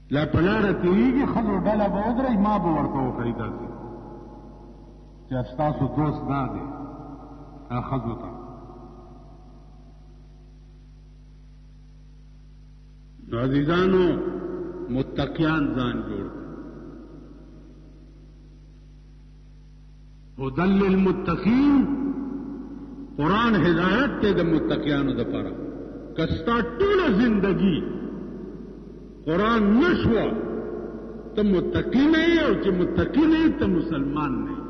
لا پلاره تیریږي ښځو ډله به ودرئ ما به ورته وښیي داسې چې ستاسو دوست دا دی ښځو ته نو عزیزانو متقیان ځان جوړ هدى للمتقین قرآن ہدایت تے دا متقیانو دا پارا کستا طول زندگی قرآن نشوا تو متقی نہیں اور چی متقی نہیں تو مسلمان نہیں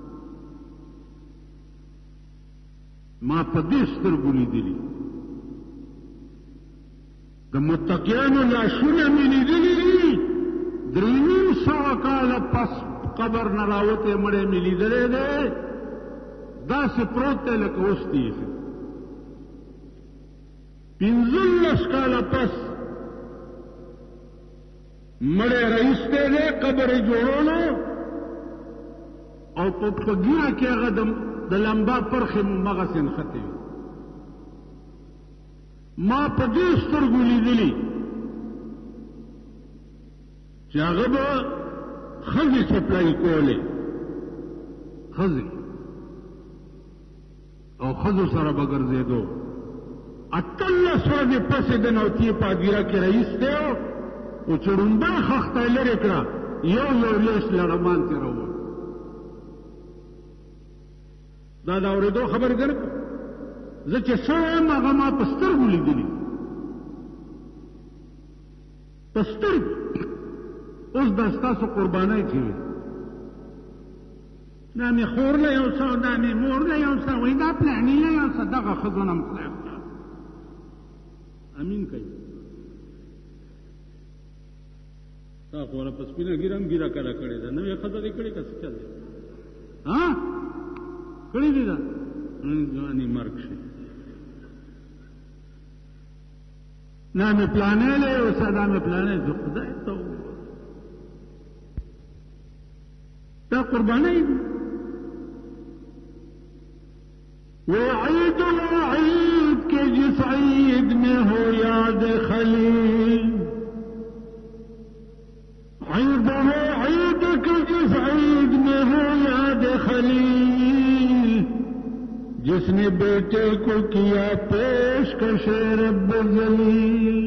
ما پدیستر گلی دلی دا متقیانو لاشونا ملی دلی درینیم سوا کالا پس قبر نراوتے مڑے ملی دلے دے دا سے پروتے لکه اوستی پنځلس کاله پس مړی رئیستے دے قبر جوړولو او په پګیا کې هغه د لمبا پرخې مغسې نښتې ما په دې سترګو لیدلي چې هغه به ښځې سپلای کولې ښځې او ښځو سره به ګرځېدو 18 ورځې پسې د نوتي پادیره کې رئیس دی او چړومبه خښته لرې کړه یو لیس لړمان تېروه دا د اورېدو خبرې ده نه زه چې څه وایم هغه ما په سترګو لیدلي په سترګو اوس دا ستاسو قربانۍ چې وي دا مې خور له یو څه دا مې مور له یو څه وایي دا پلاني له یو څه دغه ښځو نه مخلاف امین کوي تا خو ولا په سپینه ګیره هم ګیره کله کړې ده نوې ښځه دې کړې که څه چل دی کړې دي ده ځواني مرګ شي نه مې پلانې له یو څه دا مې پلانې زه خدای ته دا قربانۍ دي وہ عید العید کے جس عید میں ہو یاد خلیل عید وہ عید کے جس عید میں ہو یاد خلیل جس نے بیٹے کو کیا پیشکش رب ذلیل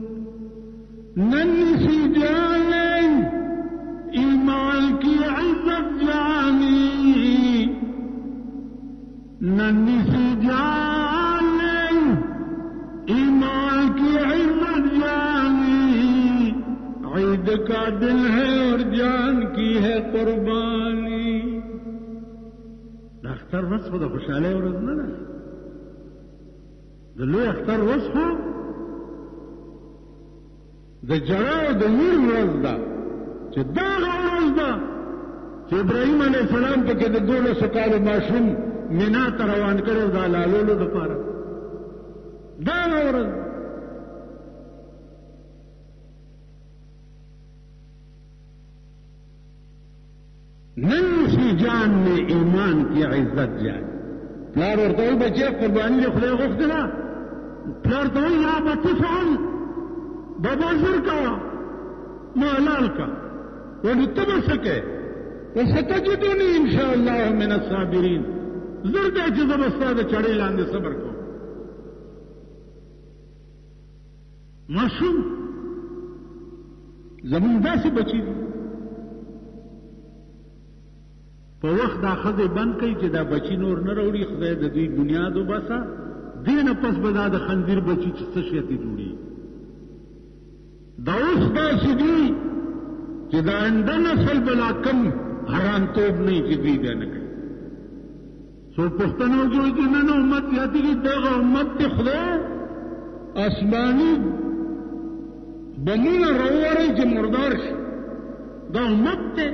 ننھی سی جان ایمان کی عزت جانی ننھی سی جان ایمان کی عزت جانی عید کا دل ہے اور جان کی ہے قربانی دا اختر ورځ خو د خوشحالۍ ورځ نه ده د لوی اختر ورځ خو د ژړا او د ویر ورځ ده چې دا هغه ورځ ده چې ابراهیم علیه السلام پکې د 1200 کالو ماشوم مینا ته روان کړی د حلالولو دپاره دا هغه ورځ ننسی جان میں ایمان کی عزت جان پلار ورته وایي بچی قرباني دې خدای غوښتله پلار ته وایي یا ابت افعل بابا زر کوه ما حلال کا ولې ته به څه کوې وستجدني ان شاء الله من الصابرین زر دی چې زه به ستا د چړې لاندې صبر کوم ماشوم زمونږ داسې بچي دي په وخت دا ښځې بند کوي چې دا بچي نور نه راوړي خدای د دوی بنیاد وباسه دې نه پس به دا د خنزیر بچي چې څه شی ترې جوړېږي دا اوس داسې دي چې دا آینده نسل به لا کم حرامتوب نه چې دوی بیا نه کوي څوک پوښتنه وکړي چې نه نه امت زیاتېږي دغه امت دی خدای آسماني بمونه راووړئ چې مردار شي دا امت دی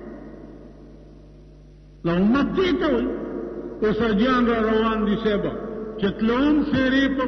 دا امت دی ته وایي اوس حاجیان را روان دي صاحبه چې تلون سیرې په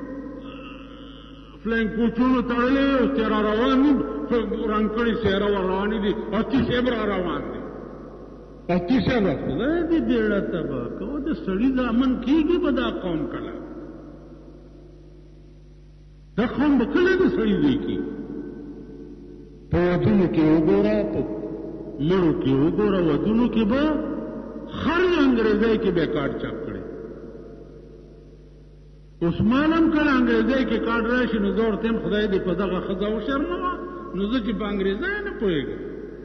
فلنګ کوچونو تړلې او چې را روان دي رنګ کړي سیره ور روانې دي اتی صاحب را روان دي اتی صاحب خدای دې بیړه تبا کو د سړي ځامن کېږي به دا قوم کله دا قوم به کله د سړي دی کېږي په ودونو کې وګوره، په مړو کې وګوره، ودونو کې به خر انګریزی کې به کارت چاپ کړي. عثمان هم کله انګریزی کې کارت راشي نو زه ورته یم خدای دې په دغه ښځه وشرموه، نو زه چې په انګریزی نه پوهېږم.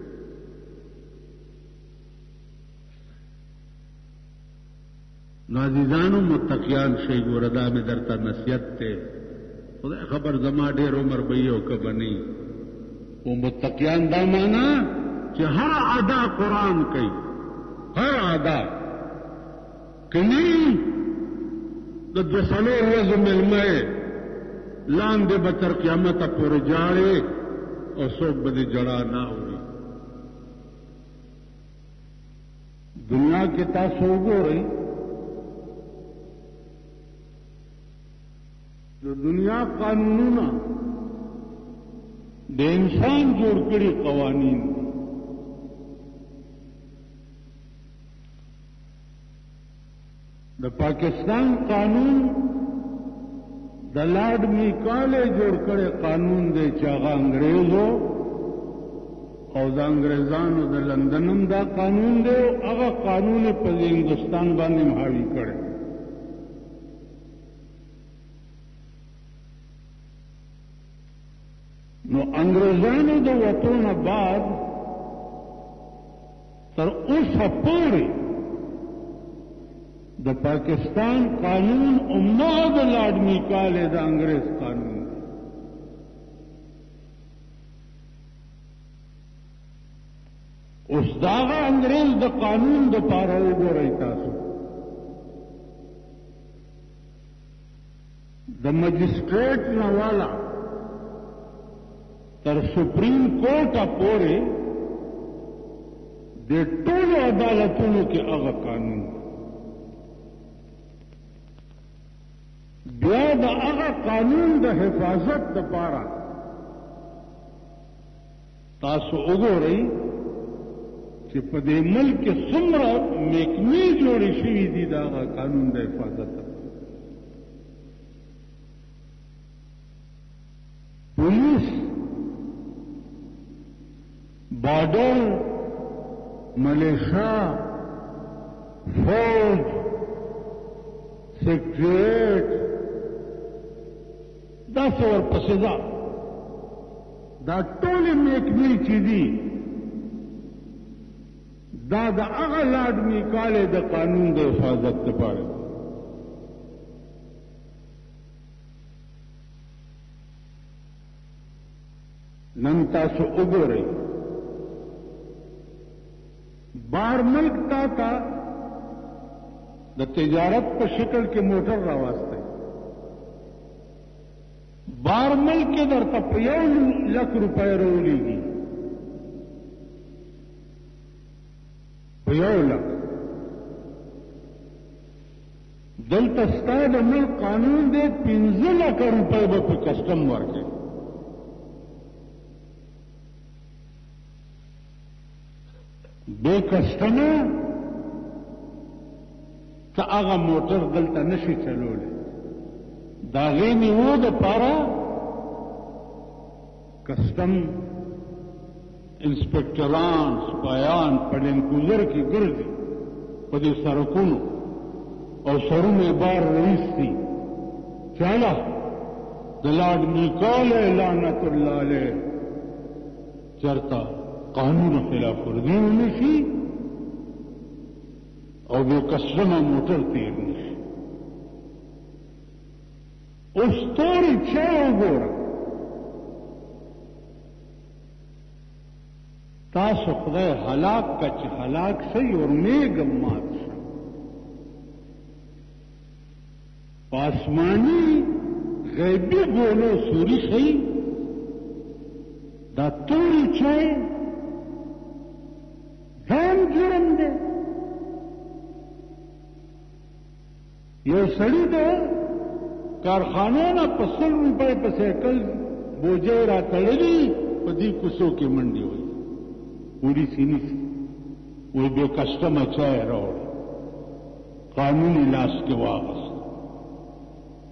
نو عزیزانو متقیان شئ، ګوره دا مې درته نصیحت دی. خدای خبر زما ډېر عمر به یې او که به نه. خو متقیان دا معنا چې هر ادا قرآن کوي، هر ادا کني د 2 ورځو مېلمه لاندې به تر قیامته پورې جاړې او څوک به دې جړا نه اوري. دنیا کې تاسو وګورئ، د دنیا قانونونه د انسان جوړ کړي قوانین. د پاکستان قانون د لارډ میکالے جوړ کړي قانون دی چې هغه انګریزو او د انګریزانو د لندنم دا قانون دی، هغه قانون په هندوستان باندې حاوی کړي. نو انګریزانو د وطن بعد تر اوسه پورې د پاکستان قانون امنا د لارډ میکالے د انګریز قانون دی. اوس داغه انګریز د قانون د پاره وګورئ تاسو، د مجسټریټ نه والا تر سپریم کورټه پورې د ټولو عدالتونو کې هغه قانون دی. بیا د هغه قانون د حفاظت لپاره تاسو وګورئ چې په دې ملک کې څومره محکمې جوړې شوي دي د هغه قانون د حفاظت لپاره. پولیس، بارډر، ملیشا، فوج، سیکریټریټ، دا څور پسې دا ټولې محکمې چې دي دا د هغه لارډ میکالے د قانون د حفاظت لپاره. نن تاسو وګورئ، بار ملک تا د تجارت په شکل کې موټر راواسته، بار ملک کې درته په 1,00,000 روپۍ راولېږي، په 1,00,000. دلته ستا د ملک قانون دی 15,00,000 روپۍ به په کسټم ورکړي. بے کسٹمه ته هغه موټر دلته نشي چلولی. دا غي نیو د پاره کسٹم انسپکټران سپایان په لنکوزر کې ګرځي په دې سړکونو او سرونه بار رئیس دي. چاله د لارډ میکالے لعنت الله علیه چرتا قانون خلاف ورزي نشي او بے کسٹمه موټر تیر نشي. اوس تورې چا وګوره، تاسو خدای هلاک کا چې هلاک شي اور میګم مات شي. پاسمانی غیبی ګولو سوري شي دا تورې چا ځان جرم دی. یو سړی د کارخانو نه په 100 روپۍ په سایکل بوجۍ را تړلي په دې کوڅو کې منډې وایي، پوری سینی وی بے کسٹمه چای راوړ، قانوني لاس کې واغست،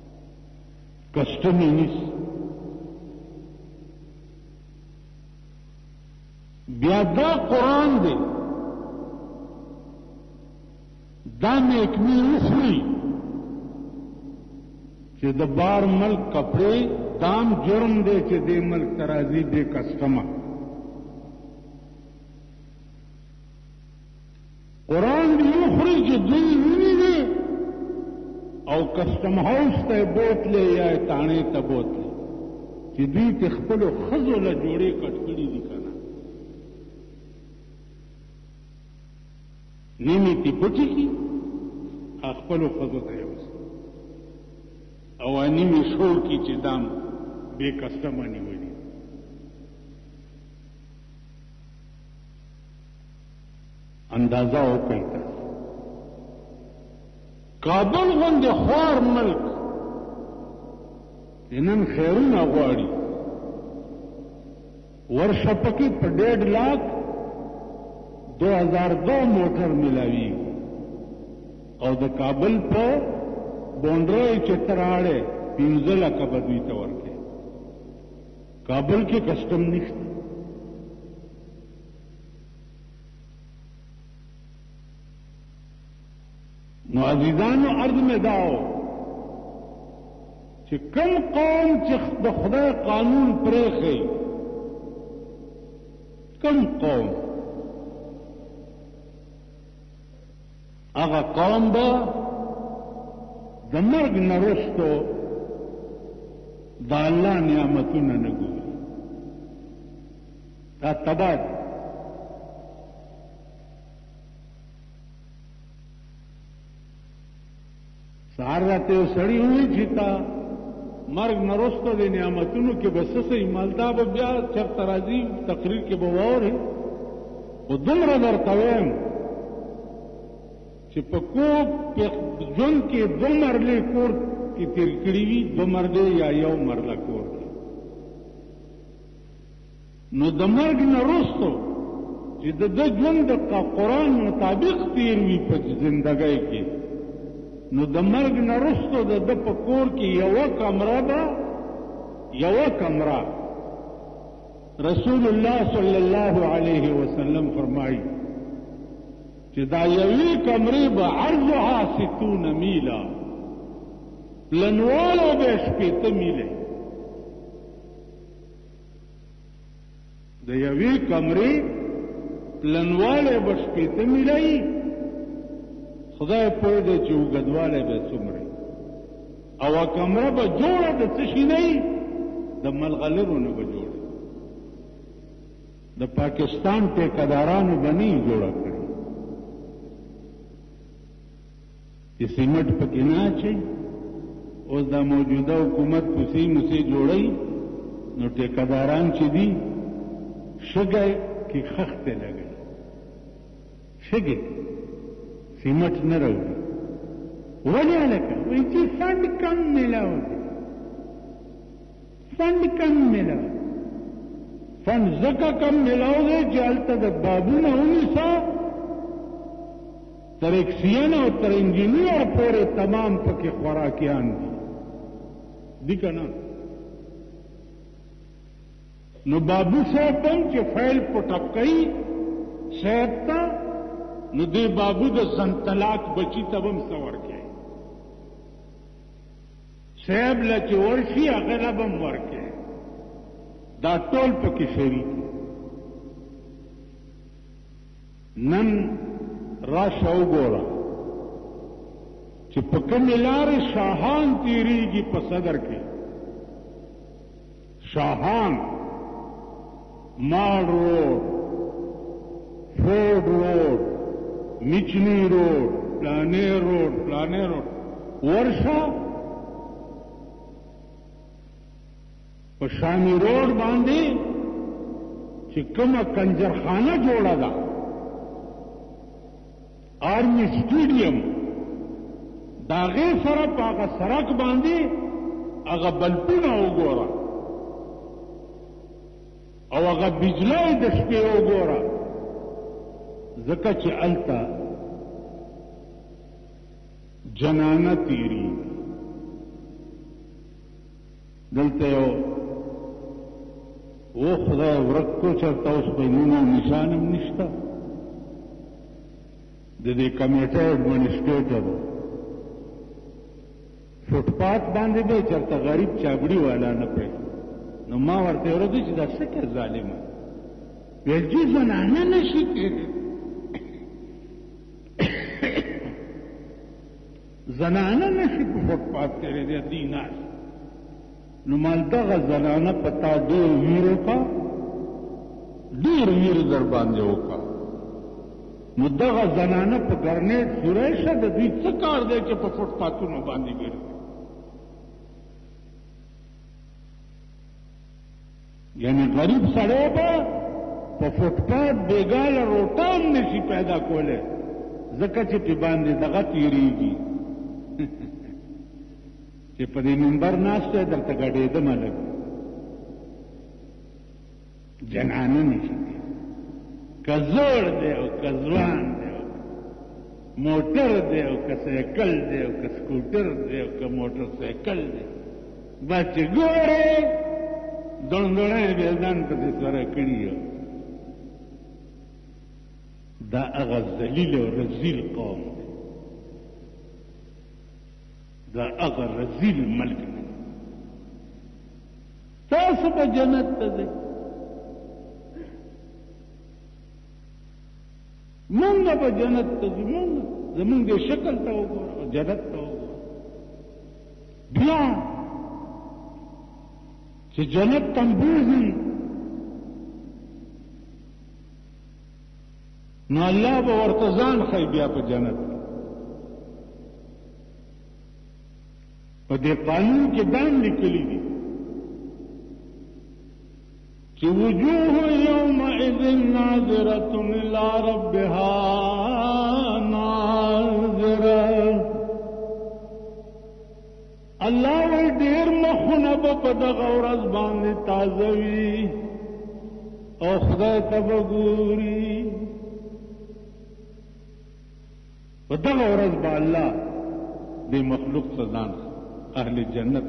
کسٹمې نیس. بیا دا قرآن دی دا میکمی اخری چې د بار ملک کپڑے دام جرم دی چې دې ملک ترازی دې کسٹما قرآن دی اخری چې دوی ویني دی او کسٹم ہاؤس ته بوتلې یا تانه ته بوتلې چې دوی ته خپل خزو له جوړې کټکړې دي کنه نیمه تی پټی کی خپل خزو ته یوس او نیمه شور کی چې دام به کسٹم نیولې اندازہ وکړئ کابل غوندې خوار ملک نن خیرونه غواړي ورشه پکې په 1.5 لاکھ 2002 موټر ملاوي او د کابل په بونډري چتراړې 15 لک بدوي ته ورکه کابل کې کسٹم نشته نو عزیزانو عرض میں داو چې کم قوم چې د خدای قانون پرېږي کم قوم هغه قوم به د مرګ نه وروسته د الله نعمتونه نه ګوري دا تباه سهار راته یو سړی ووایي چې تا مرګ نه وروسته د نعمتونو کې به څه څه مالدا به بیا چېرته راځي تقریر کې به واورې خو دومره درته وایم چې په کوم ژوند کې 2 مرلې کور کې تېر کړي وي 2 مرلې یا 1 مرله کور کې نو د مرګ نه وروسته چې د ژوند د قرآن مطابق تېر وي په زندګۍ کې نو د مرګ نه وروسته د په کور کې یوه کمره رسول الله صلی الله علیه وسلم فرمایي چې دا یوې کمرې به عرضها 60 میله پلنواله به 60 میله د یوې کمرې پلنواله به 60 میله خدای پوه دی چې وګدواله به څومره او کمره به جوړه د څه شي نه د ملغلرو نه به جوړه د پاکستان ټیکدارانو بنی جوړه کړي چې سیمټ پکې نه اچي اوس د موجوده حکومت پسې مسې جوړي نو ټیکداران چې دي شګه کې خخته لګي شګه سیمٹ نہ رہو وجہ لگا ویسی فنڈ کم ملاو فنڈ کم ملاو فنڈ زکا کم ملاو گے جالتا دا بابو نہ انیسا تر ایکسین اور تر انجینئر پورے تمام پکے خوراکیان دی کنا نو بابو صاحب بم چې فیل پټکئی صاحب تا نو دی بابو د سنتلاک بچی تبم سور کې صاحب لچ ورشي هغه بم ورکه دا ټول پکې شریک نن را شاو ګورا چې په کومه لارې شاهان تیریږي په صدر کې شاهان مال روډ فورد روډ میچنی روډ پلانې روډ ورشا په شامی روډ باندې چې کومه کنجرخانه جوړه ده آرمی سټیډیم داغه سره په هغه سړک باندې هغه بلپونه وګوره او هغه بجلی د شپې وګوره ځکه چې الته جنانه تیری دلته یو او خدای ورک کو چرته اوس په نوم نشان هم نشته د دې کمیټې ایڈمنسټریټر فوټپات باندې به چرته غریب چابړي والا نه پرې نو ما ورته ورته چې دا څه کې ظالمه ویل چې زنانه نشي کېږي زنانه نشي په فوټپات تېرې دی دینار نو مال دغه زنانه پتا ډېر ویرو کا ډېر ویر در باندې وکړه نو دغه زنانه په ګرنیټ سورې شه د دوی څه کار دی چې په فوټپاتونو باندې ګرځي یعنی غریب سړی به په فوټپات بېګاله روټه هم نشي پیدا کولی ځکه چې پې باندې دغه تېرېږي چې په دې منبر ناست دی درته ګډېدمه لږ جنانه نشي که زوړ دی او که ځوان دی موټر دی او که سایکل دی او که سکوټر دی او که موټر سایکل دی بس چې ګورې دوندړی بیا ځان پسې سره کړي دا هغه ذلیل او رذیل قوم دی دا هغه رذیل ملک دی تاسو به جنت ته ځئ مونږ به جنت ته ځو مونږ زمونږ دې شکل ته وګوره جنت ته وګوره بیا چې جنت ته بوځي نو الله به ورته ځان ښیي بیا په جنت په دې قانون کې دام لیکلي دي کہ وجوہ یومئذ ناظرۃ الی ربها ناظرہ اللہ وی ډیر مخونه په دغه ورځ باندې تازه وي او خدای ته وګوري په دغه ورځ به الله دې مخلوق ته ځان اهل جنت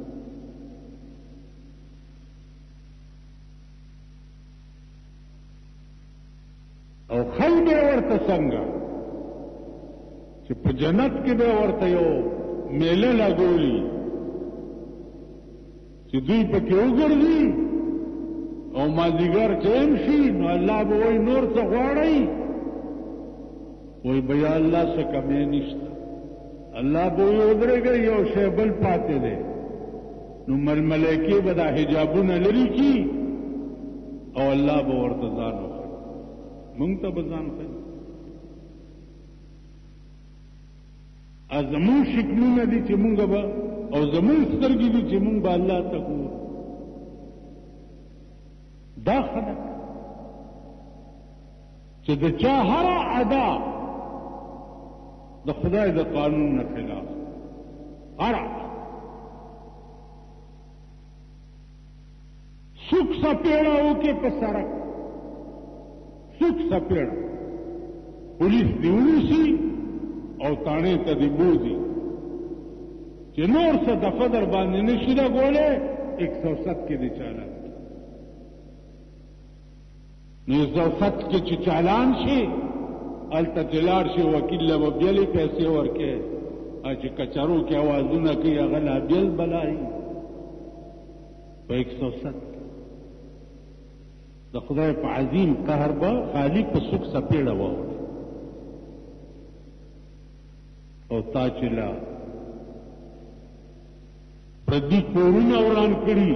او خل به ورته څنګه چې په جنت کې به ورته یو میله لګولي چې دوی پکې وګرځي او مازدیګر ټیم شي نو الله به وایي نور څه غواړئ وایي بیا الله څه کمی نشته الله به وایي ودرېږئ یو شی بل پاتې دی نو ملایکې به دا حجابونه لرې کړي او الله به ورته ځان مونږ ته به ځان ښیي زمونږ شکلونه دي چې مونږ به او زمونږ سترګې دي چې مونږ به الله ته ګورو دا خلک چې د چا هره ادا د خدای د قانون نه خلاف هره څوک سپېړه وکړي په سړک څوک سپېړه پولیس دې ونیسي او تاڼې ته دې بوځي چې نور څه دفعه در باندې نشي لګولی 107 کې دې چالان نو 107 کې چې چالان شي هلته چې لاړ شي وکیل له به بیلې پیسې ورکړي او چې کچرو کې اوازونه کوي هغه لا بیل بلایي په 107 د خدای په عظیم قهر به خالق په څوک سپېړه واوړي او تا چې لا پردي کورونه وران کړي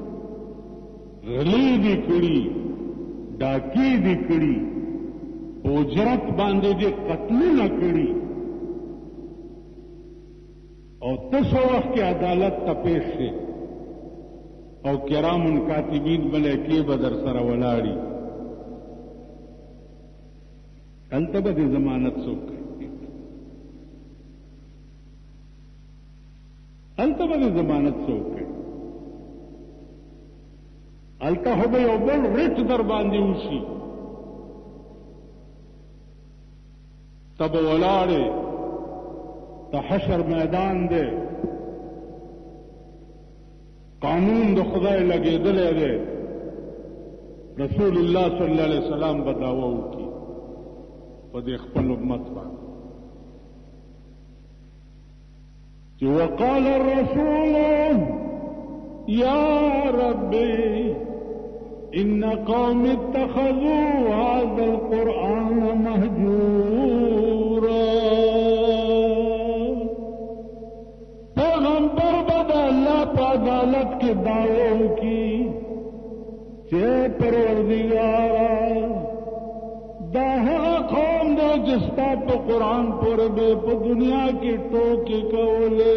غلې دي کړي ډاکې دي کړي په اجرت باندې دې قتلونه کړي او تاسو وخت کې عدالت ته پیښ شي او کرام کاتبین ملائکې به در سره ولاړي هلته به دې ضمانت څوک کوي هلته به دې ضمانت څوک کوي هلته خو به یو بل رټ در باندې وشي ته به ولاړې ته حشر میدان دی قانون د خدای لګېدلی دی رسول الله صلی الله علیه وسلم بداوه وکي په دې خپل امت باندې چې وقال الرسول يا ربي إن قوم اتخذوا هذا القرآن مهجورا پیغمبر بدا اللہ پا عدالت کے دعووں کی چه پروردگارا دا هغه قوم دا جستا پا قرآن پر بے پا دنیا کی ٹوکی کولے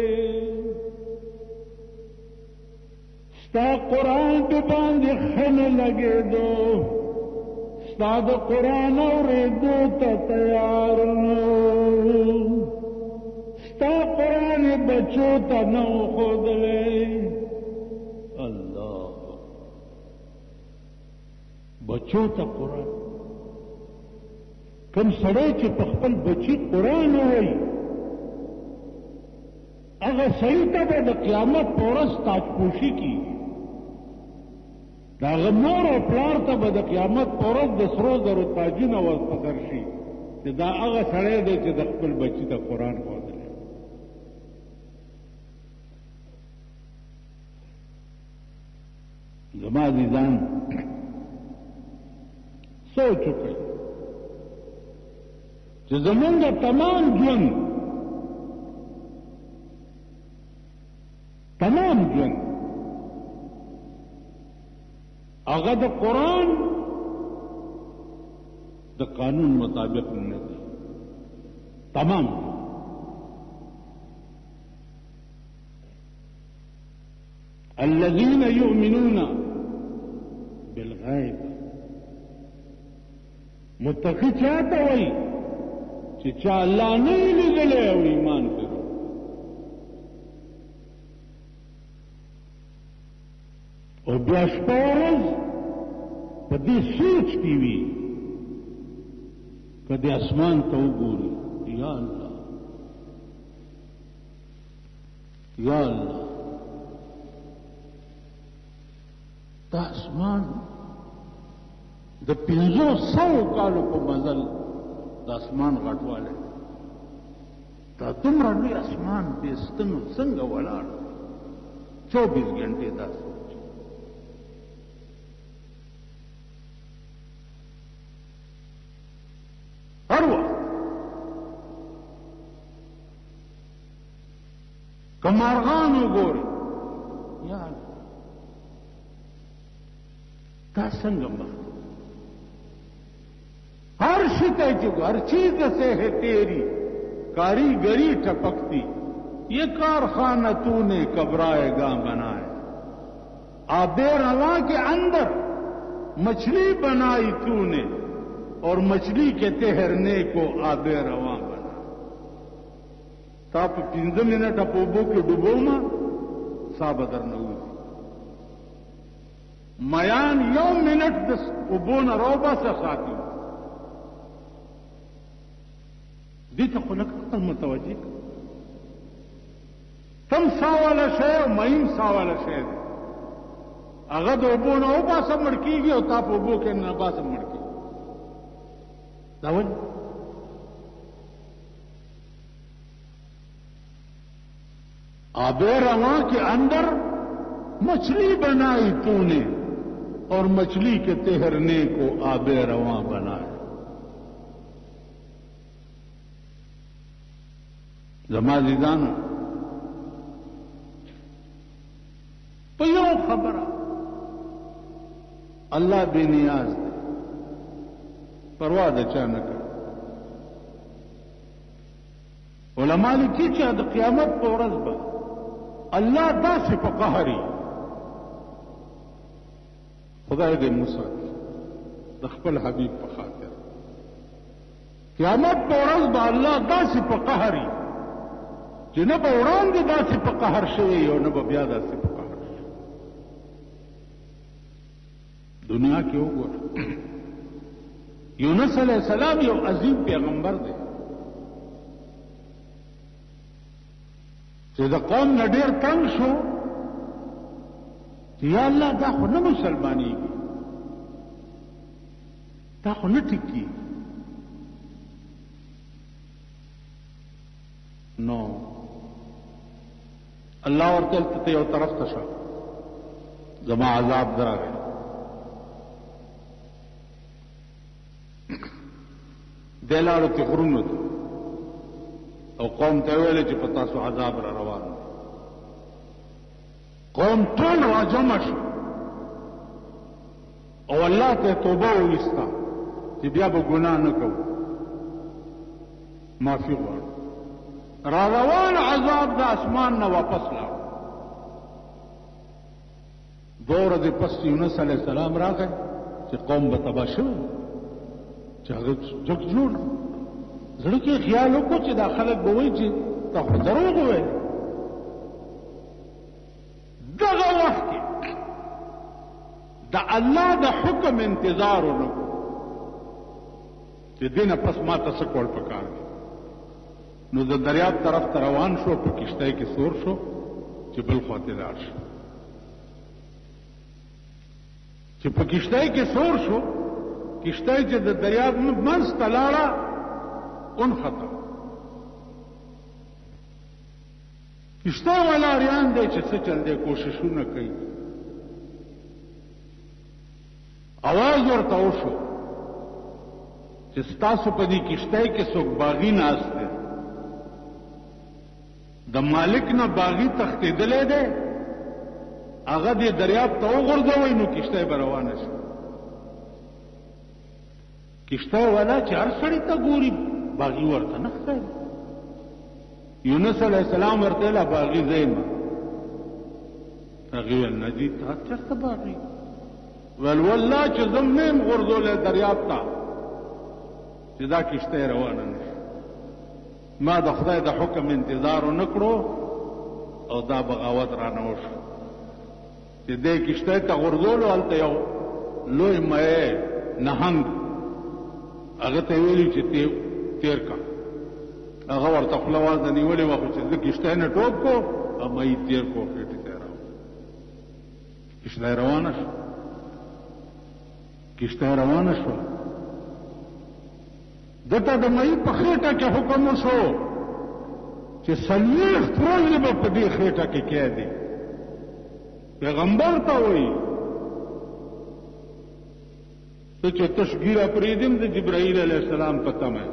ستا قرآن پہ باندې خن لگے دو ستا دا قرآن اوریدو تا تیار نو ستا قرآن بچو تا نو خود لے اللہ بچو تا قرآن کم سڑے چی پخپل بچی قرآن ہوئی اگر صحیح تا با دا قیامت پورس تاج پوشی کی دا غمور او پلار ته به د قیامت پورز د سرو زرو تاجونه ورپسر شي چې دا هغه سړی دی چې د خپل بچي ته قرآن ښودلی زما عزیزان سوچ وکړئ چې زمونږ تمام ژوند هغه د قرآن د قانون مطابق نه دی تمام الذين يؤمنون بالغيب متقی چاہتا وئی چې چا الله نه لیدلی او ایمان پرې او بیا شپه ورځ په دې سوچ کې وي که د اسمان ته وګوري یا الله یا الله دا اسمان د 500 کالو په مزل د اسمان غټوالی دا دومره لوی اسمان بې ستنو څنګه ولاړ 24 غنټې داسې هر وخت که مارغان وګوري یا الله دا څنګه مخ ہر شتے جو ہر چیز سے ہے تیری کاریگری ٹپکتی یہ کارخانہ تو نے کبرائے گاں بنائے آب رواں کے اندر مچھلی بنائی تو نے اور مچھلی کے تہرنے کو آب رواں بنا تاپ 15 منٹ اپوبو کے ڈبو ماں سابدر نوزی میان یوم منٹ دس ابو نہ روبا سے خاتی دې ته خو لږ عقل متوجه کم ساواله شی او مهم ساواله شی دی هغه د اوبو نه وباسه مړ کېږي او تا په اوبو کې نه باسه مړ کېږي دا ولې آب رواں کے اندر مچھلی بنائی تو نے اور مچھلی کے تہرنے کو آب رواں بنائے زما عزیزانو په یو خبره الله بے نیاز دی پروا د چا نه کوي علما لیکي چې د قیامت په ورځ به الله داسې په قهري خدای دې موسی د خپل حبیب په خاطر قیامت په ورځ به الله داسې په قهري چې نه به وړاندې داسې په قهر شوی او نه به بیا داسې په قهر شوی دنیا کې وګوره یونس علیہ السلام یو عظیم پیغمبر دی چې د قوم نه ډېر تنګ شو چې یا الله دا خو نه مسلمانېږي دا خو نه ټیک کېږي. نو الله ورته ته یو طرف ته شه، زما عذاب دراغی. دی لاړو تی غرونو ته او قوم ته ویلې چې په تاسو عذاب را روان دی. قوم ټول راجمع شو او الله ته توبه وویسته چې بیا به ګناه نه کوو، معافي غواړو. را روان عذاب د اسمان نه واپس لاړ. دوه ورځې پس یونس علیه السلام راغی چې قوم به تباه شوی، چې هغه جګ جوړ. زړه کې خیال وکړو چې دا خلک به وایي چې تا خو دروغ وویل. دغه وخت کې د الله د حکم انتظار ونکړو چې دې نه پس ما ته څه کول پکار دي. نو د دریاب طرف ته روان شو، په کشتۍ کې سور شو چې بل خواته لاړ شو. چې په کشتۍ کې سور شو، کشتۍ چې د دریاب منځ ته لاړه انخطا. کشتۍ والا اریان دی چې څه چل دی، کوششونه کوي. आवाज ورته وشو چې ستاسو په دې کشتۍ کې څوک باغی ناست دی، د مالک نه باغی تښتېدلی دی، هغه دې دریاب ته وغورځوئ نو کشتۍ به روانه شي. کشتۍ والا چې هر سړي ته ګوري باغی ورته نه ښکاري. یونس علیه السلام ورته ویله باغی زه یم. هغې ویل نه جي تا چېرته باغی؟ ویل والله چې زه م نه یم غورځولی دریاب ته چې دا کشتۍ روانه نه شي. ما د خدای د حکم انتظار ونه کړو او دا بغاوت رانه وشو چې دې کشتۍ ته غورځولو. هلته یو لوی مئ نهنګ هغه ته ویلي چې تیر کا. هغه ورته خوله وازه نیولې وه، خو چې زه کشتۍ نه ټوپ کو او مئ تیر کو، خېټې ته یې راوړ. کشتۍ روانه شوه. کشتۍ روانه شوه. دته د مئ په خېټه کې حکم وشو چې 40 ورځې به په دې خېټه کې کېدي. پیغمبر ته وایي ته چې تشګیره پرېږدم د جبرائیل علیه السلام په تمه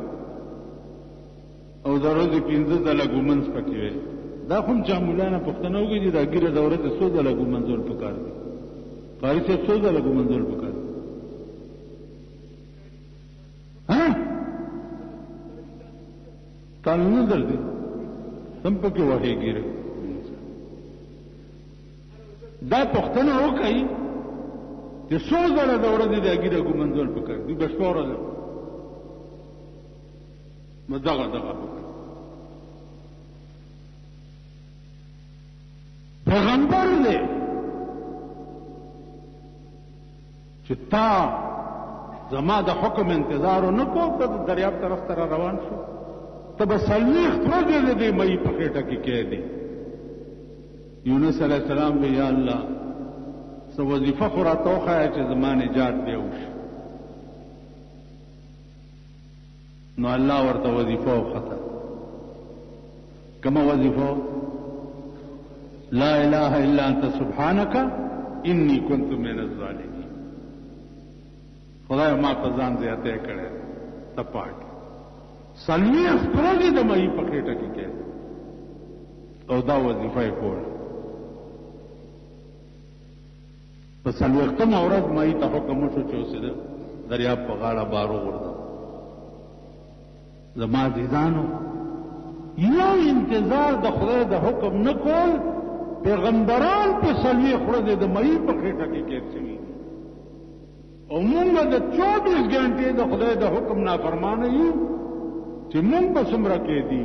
او د ورځې 15 ځله ګومنځ پکې وی. دا خو هم چا مولانه پوښتنه وکړي چې دا ګیره د ورځې 100 ځله ګومنځول پکار دي. قاري صاحب 100 ځله ګومنځول پکار دي. تانو نه درځي سم پکې وهي ګیره. دا پوښتنه وکړئ چې 100 ځله د ورځې د ګیره ګومنځول پکار دي. بس ټوله ده نو دغه پیغمبر دی چې تا زما د حکم انتظار نه کو، ته د دریاب طرف ته روان شو، ته به 40 ورځې د دې مئ په خېټه کې کېدې. یونس علیه السلام وی یا الله څه وظیفه خو راته وښایه چې زما نجات دی وشي. نو الله ورته وظیفه وښته. کومه وظیفه؟ لا اله الا انت سبحانك انی كنت من الظالمین. خدای ما په ځان زیاته کړی ته پاک. 40 ورځې د مئ په خېټه کې کېده او دا وظیفه یې کوله. په 40مه ورځ مئ ته حکم وشو چې اوس د دریاب په غاړه بار وغورځوه. زما عزیزانو یو انتظار د خدای د حکم نه کول، پیغمبران په 40 ورځې د مئ په خېټه کې کېد شوي دي او موږ د 24 غنټې د خدای د حکم نافرمانه یو چې موږ به څومره کېدي.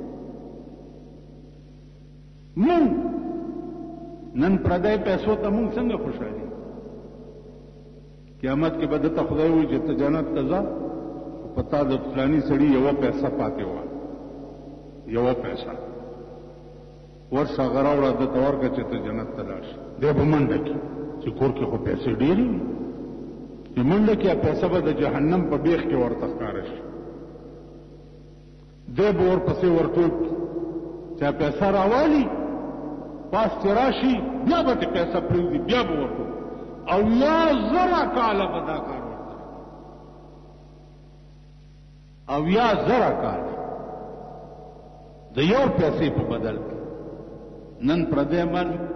موږ نن پردی پیسو ته موږ څنګه خوشحالي. قیامت کې به درته خدای وایي چې ته جنت ته ځه، پتا د فلاني سړي یوه پیسه پاتې وه، یوه پیسه ورشه هغه راوړه دته ورکړه چې ته جنت ته لاړ شې. دی به منډه کړي چې کور کې خو پیسې ډېرې وي. چې منډه کې پیسې به د جهنم په بیخ کې ورته ښکاره شي دی به ورپسې ورټوپ چې پیسې راوالي پاس چې راشي بیا به ترې پیسې پرېږدي بیا به ورټوپ او یا زره کاله به دا کار ورته او یا زره کاله د یو پیسې په بدل کې نن پردی مرګ